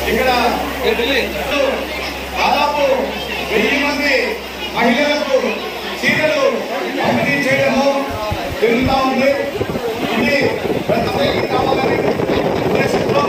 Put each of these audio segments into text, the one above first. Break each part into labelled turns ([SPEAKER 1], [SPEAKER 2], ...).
[SPEAKER 1] ఇక్కడ దాదాపు 1000 మంది మహిళలకు చీరలు పంపిణీ చేయడము జరుగుతూ ఉంది. ఇది ప్రతి గ్రామాలని ఉద్దేశంతో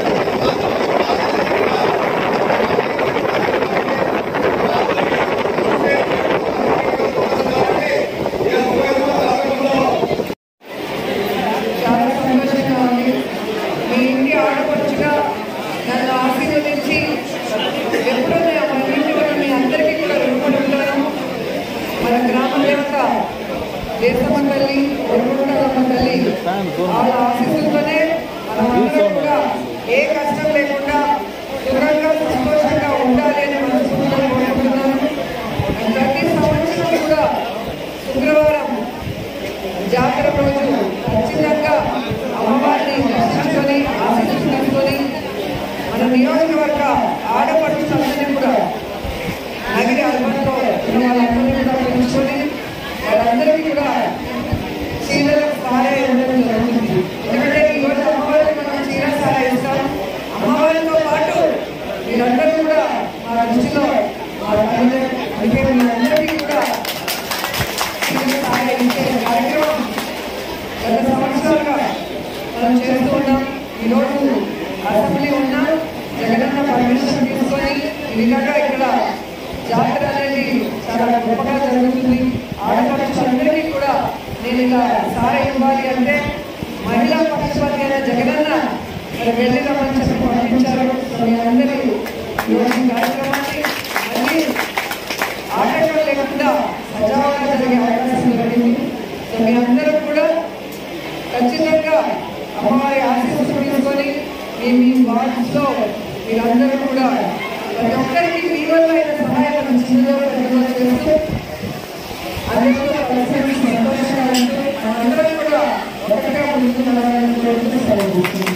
[SPEAKER 2] చాలా సంతోషంగా ఉంది. మీ ఇంటి ఆడపడుచుగా నన్ను ఆశీర్వదించి ఎప్పుడూ మన ఇంటి మీ అందరికీ కూడా రుణపడి ఉంటాను. మన గ్రామ దేవత దేశమ్మ తల్లి, ఒరుగుంటమ్మ తల్లి వాళ్ళ ఆశీస్సులతోనే మనమందరం కూడా ఏ కష్టం లేకుండా సుఖంగా సంతోషంగా ఉండాలి అని మనస్ఫూర్తిగా కోరుకుంటున్నాను. ప్రతి సంవత్సరం కూడా శుక్రవారం జాతర రోజు ఖచ్చితంగా అమ్మవారిని దర్శించుకొని ఆశీస్సులు తీసుకొని మన నియోజకవర్గ ఆడపడుచులందరినీ కూడా నగరి అల్పంలో వాళ్ళందరినీ కూడా పెంచుకొని వాళ్ళందరికీ కూడా చీరల సారే ఉండడం జరుగుతుంది. ఎందుకంటే ఈరోజు అమ్మవారికి మనం చీర సారా ఇస్తాం. అమ్మవారితో పాటు మీరందరూ కూడా మా దృష్టిలో అంటే మీరందరికీ కూడా చీర సారా ఇచ్చే కార్యక్రమం గత సంవత్సరాలుగా మనం చేస్తూ ఉన్నాం. ఈరోజు అసెంబ్లీ ఉన్నా జగనన్న పర్మిషన్ తీసుకొని నిజంగా ఇక్కడ జాతర అనేది చాలా గొప్పగా జరుగుతుంది. ఆడపడుచులందరికీ కూడా నేను ఇలా సారా ఇవ్వాలి అంటే మహిళా పక్షపాతి అయిన జగనన్న వెళ్ళి రమ్మని చెప్పి పంపించారు. మీ అందరూ ఈరోజు కార్యక్రమాన్ని మళ్ళీ ఆటంకం లేకుండా సజావుగా జరిగే అవకాశం జరిగింది. సో మీ అందరూ కూడా ఖచ్చితంగా అమ్మవారి ఆశీస్సులు తీసుకొని మీ వార్డ్స్లో మీరందరూ కూడా ప్రతి ఒక్కరికి మీ వల్ల అయిన సహాయం చిన్నదో పెద్దదో చేస్తూ అందరితో కలిసి సంతోషంగా ఉంటూ అందరూ కూడా ఒకటిగా ముందుకు నడవాలని కోరుతూ సెలవు.